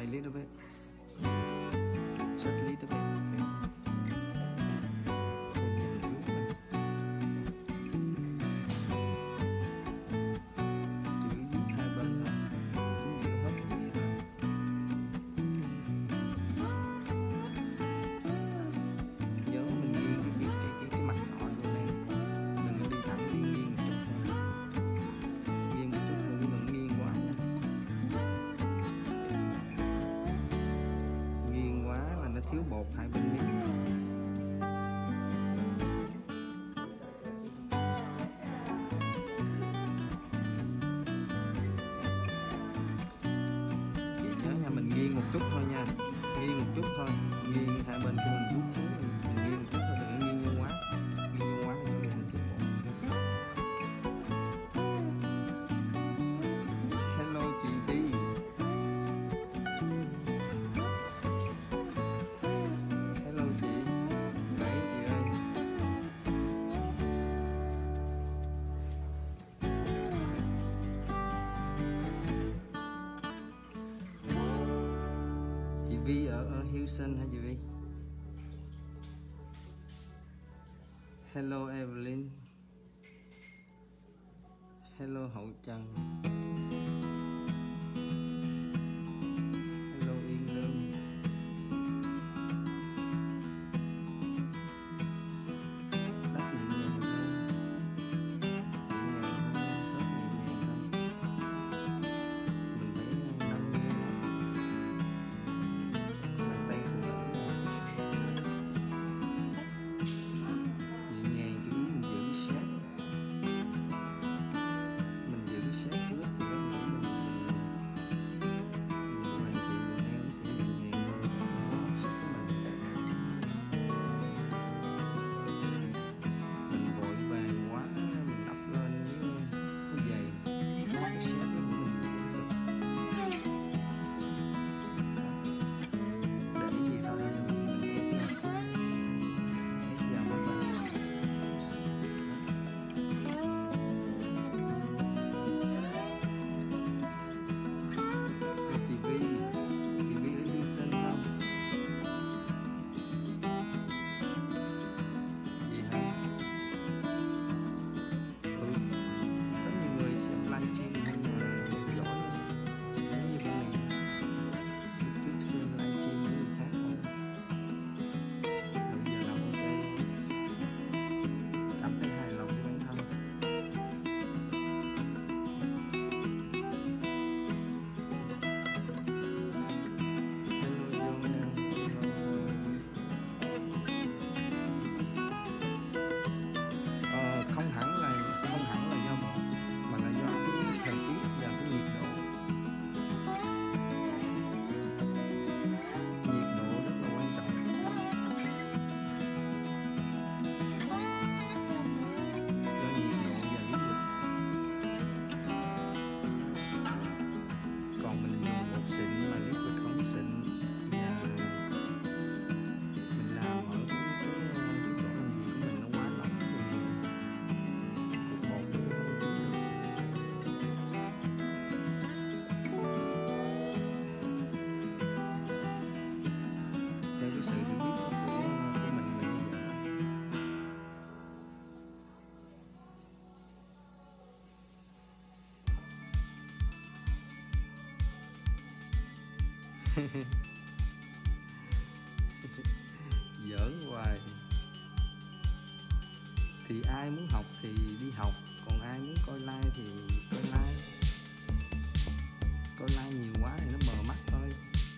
a little bit. Just a little bit. Thiếu bột hai bên miếng. Chị nhớ nha, mình nghiêng một chút thôi nha, nghiêng một chút thôi, nghiêng hai bên cho mình rút xuống, mình nghiêng một chút thôi, đừng nghiêng nhiều quá, nghiêng nhiều quá thì mình thiếu bột. Hello chị Vi. Vi ở Houston hả chị Vi? Hello Evelyn. Hello Hậu Trần. Hello Yên Lương. Đắt nhẹ nhàng thôi. Mình thấy nâng nghe. Giỡn hoài. Thì ai muốn học thì đi học, còn ai muốn coi live thì coi live. Coi live nhiều quá thì nó mờ mắt thôi.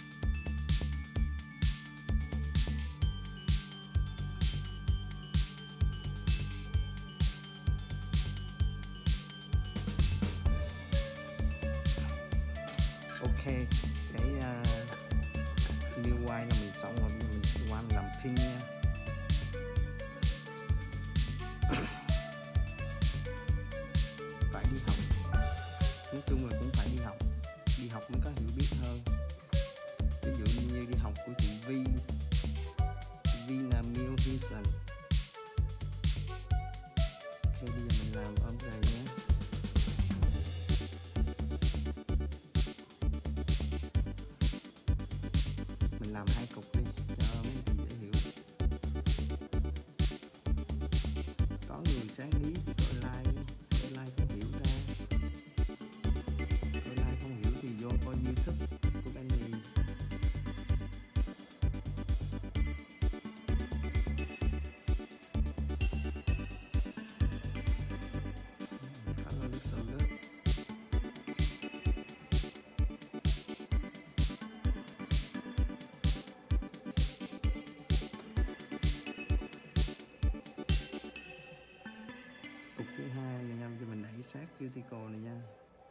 Ok, cái new white là mình xong rồi, bây giờ mình qua làm pink nha. Phải đi học, nói chung là cũng phải đi học mới có hiểu biết hơn. Ví dụ như đi học của chị Vi, Vinamilk Houston. Ok, bây giờ mình làm ôm này nhé. sát cuticle này nha.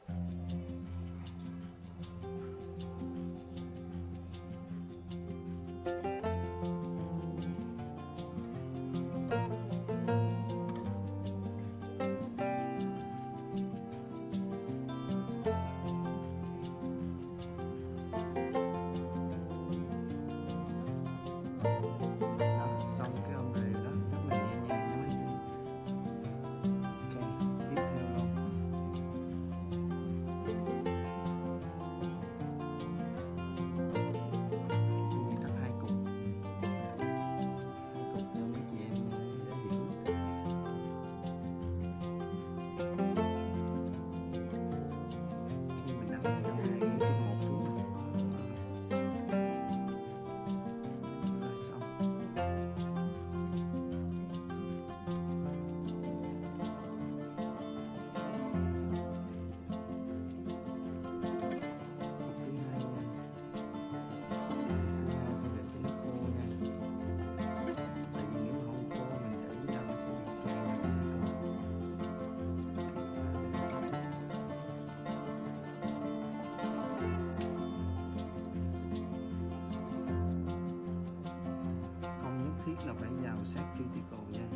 Là phải vào sát cuticle nha,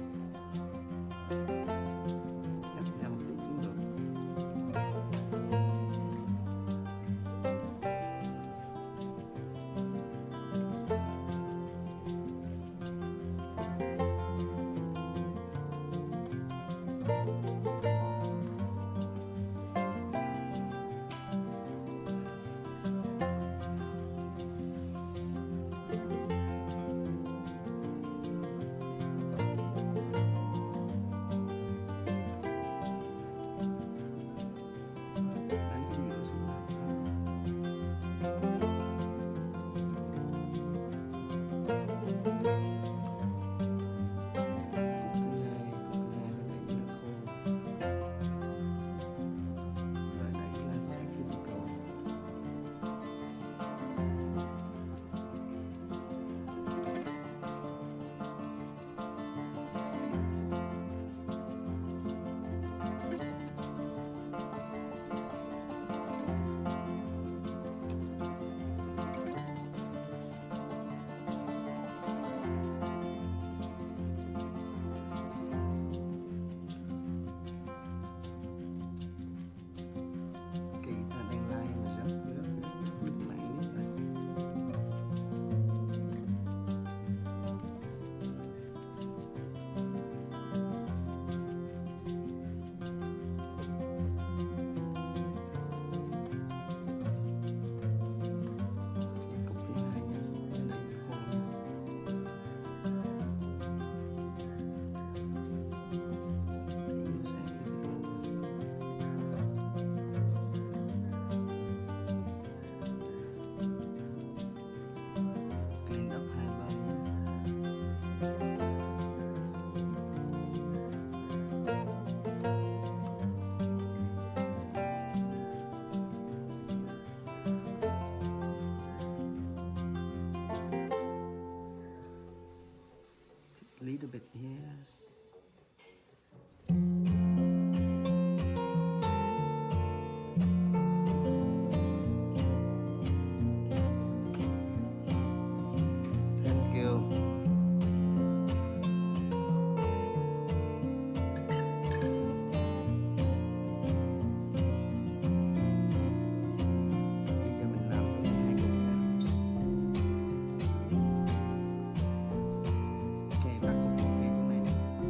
cắt ra một chút cũng được. Little bit here. Thank you. Bây giờ mình làm cái hai cục này. Ok, bắt cục này chỗ này.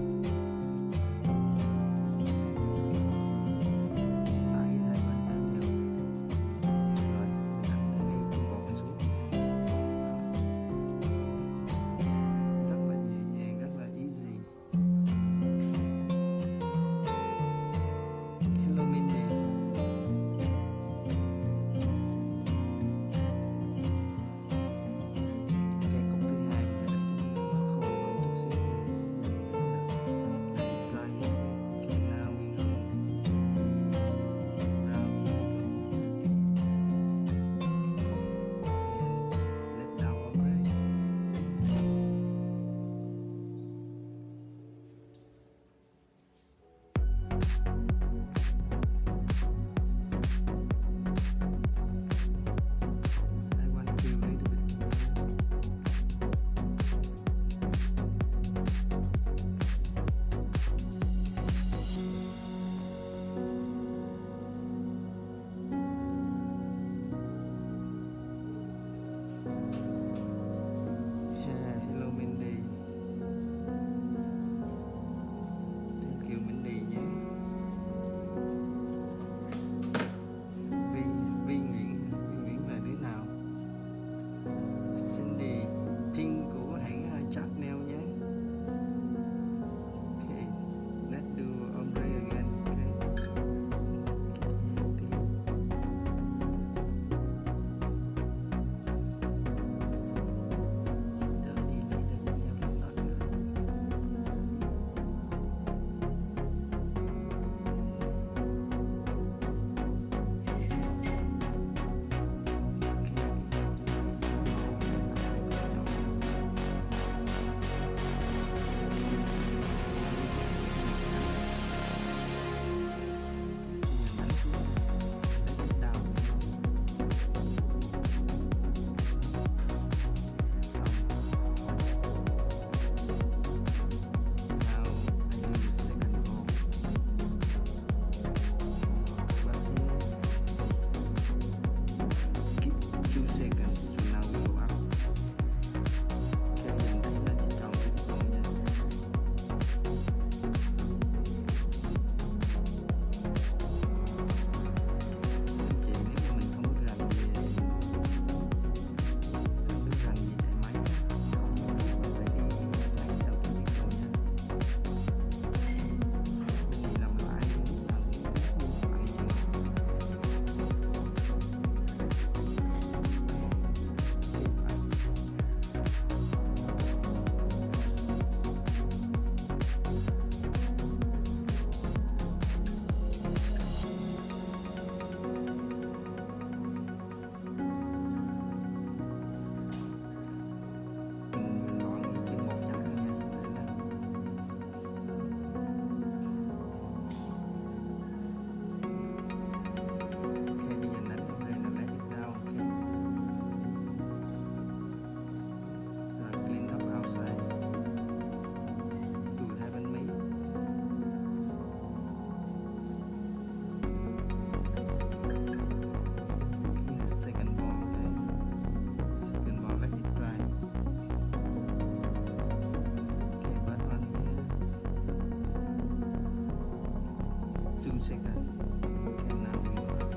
seconds. Okay, now we go up.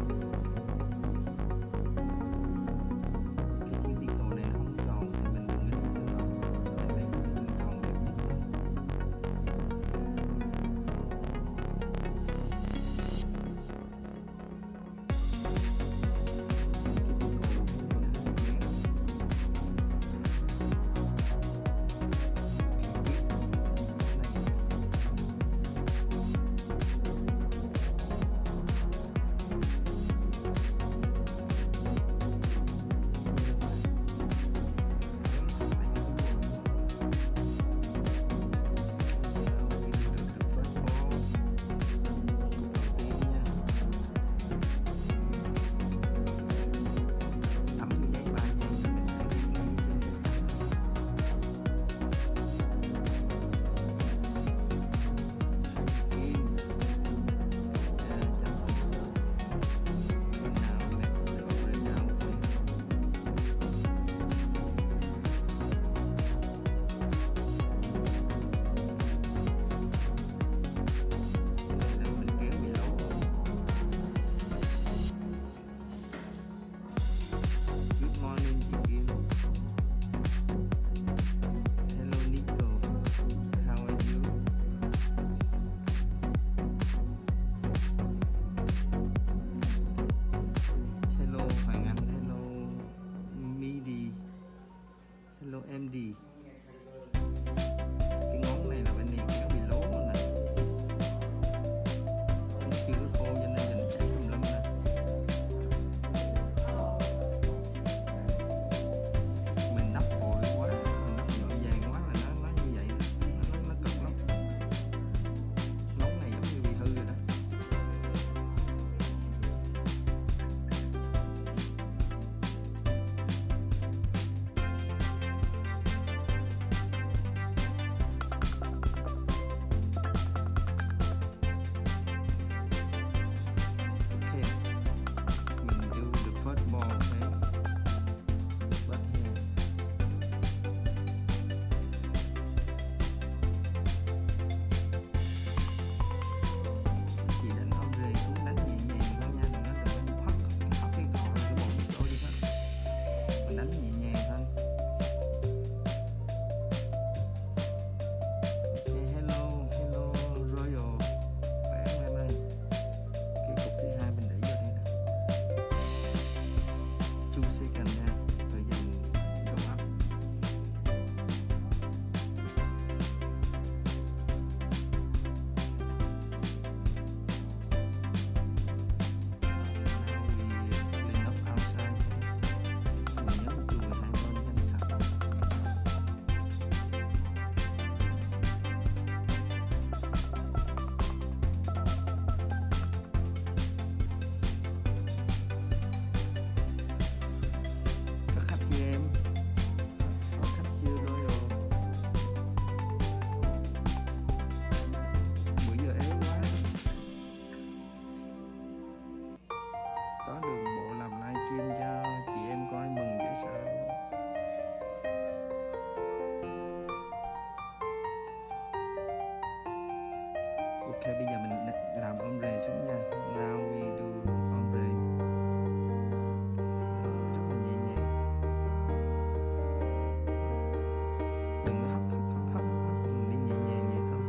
Cái chiếc disco này nó không tròn thì mình đừng có để cho nó lấy cái đường tròn đẹp nhất thôi. Hello MD. Cái ngón này là bên này nó bị lố rồi nè, nó chưa có khô cho nên mình chảy tùm lum nè. Mình đắp vội quá, mình đắp vội vàng quá là nó như vậy nè, nó cực lắm. Ngón này giống như bị hư rồi đó. Ok, bây giờ mình làm ôm rề xuống nha. Now we do ôm rề. Rất là nhẹ nhàng. Đừng có hấp. Mình đi nhẹ nhàng vậy thôi.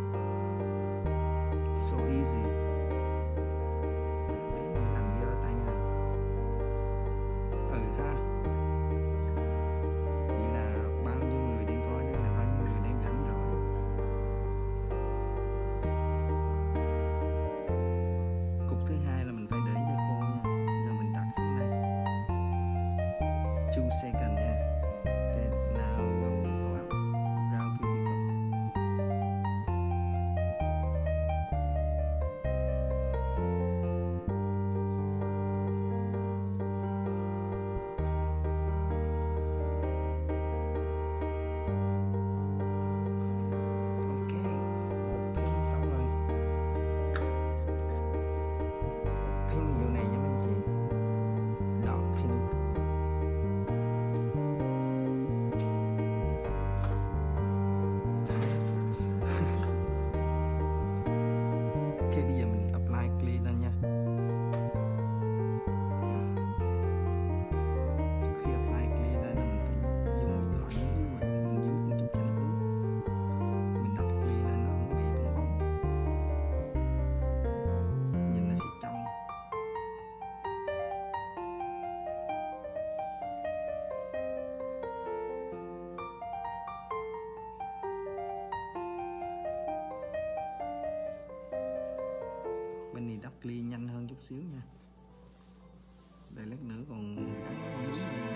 So easy. Bé này làm dơ tay nha. Ha. Vậy là bao nhiêu người đang coi đây, là bao nhiêu người đang rảnh rỗi. Cục bên này đắp clear nhanh hơn chút xíu nha. Đây lát nữa còn cắt con bướm nữa.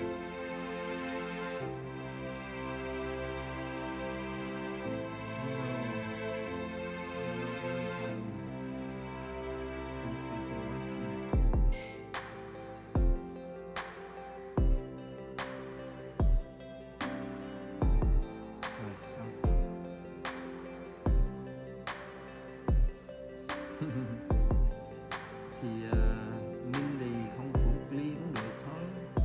Thì Minh thì không phủ clear cũng được thôi.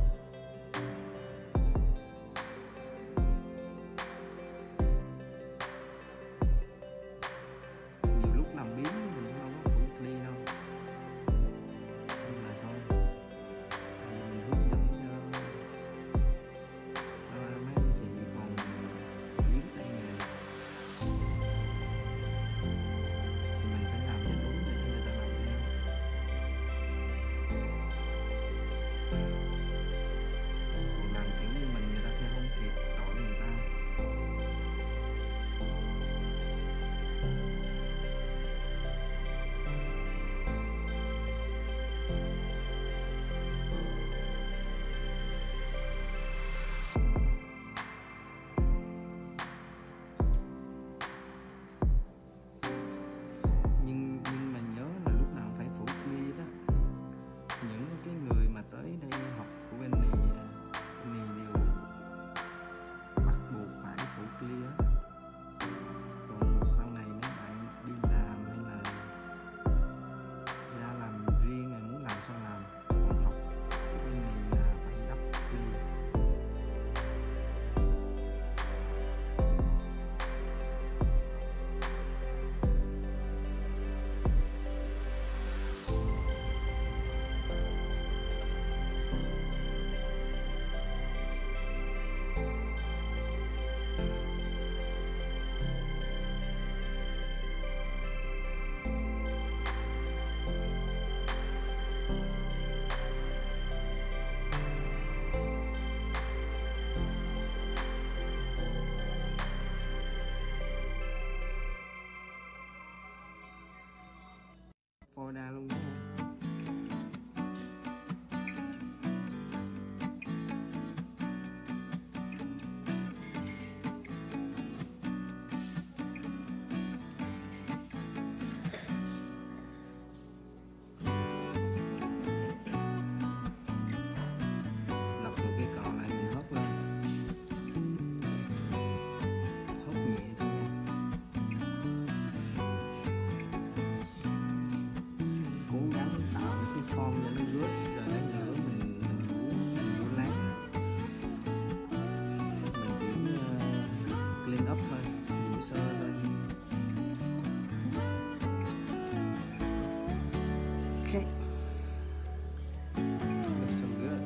Nhiều lúc làm biến mình cũng đâu có phủ clear đâu, nhưng mà thôi thì mình hướng dẫn cho mấy anh chị còn biết tay nghề thì mình phải làm cho đúng để cho người ta làm theo. Còn làm kiểu như mình người ta theo không kịp, tội người ta. Nhưng mà nhớ là lúc nào phải phủ clear đó. Những cái người mà tới đây học của bên này đều bắt buộc phải phủ clear. Còn sau này mấy bạn đi làm hay là ra làm riêng rồi muốn làm sao làm, còn học của bên này là phải đắp clear. Florida luôn đúng không? Lật được cái cọ lại mình hớt lên, hớt nhẹ thôi nha. Cố gắng tạo cái form cho nó good, rồi lát nữa mình vũ lát mình chỉ clean up thôi, vũ sơ thôi. Okay, looks so good.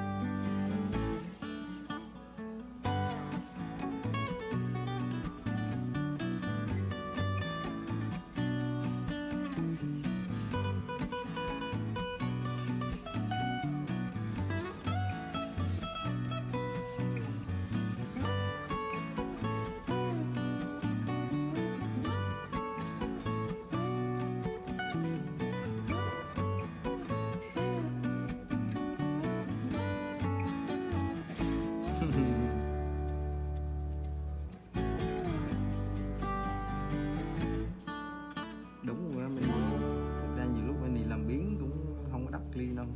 Đúng rồi, mình thật ra nhiều lúc bên này làm biến cũng không có đắp clean đâu.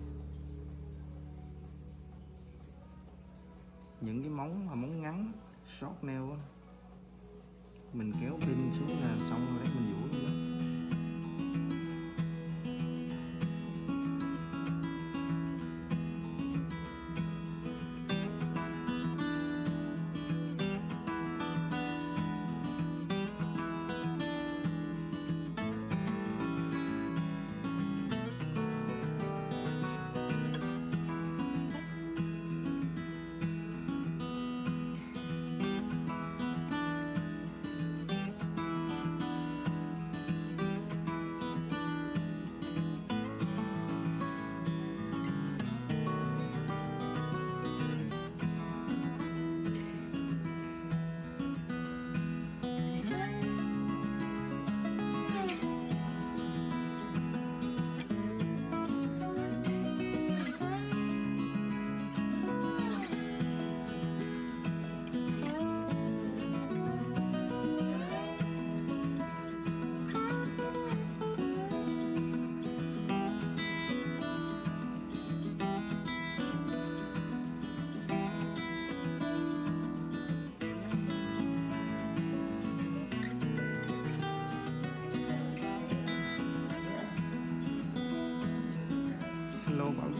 Những cái móng ngắn short nail á, mình kéo pin xuống là xong rồi, đấy mình vũ luôn đó.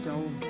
Châu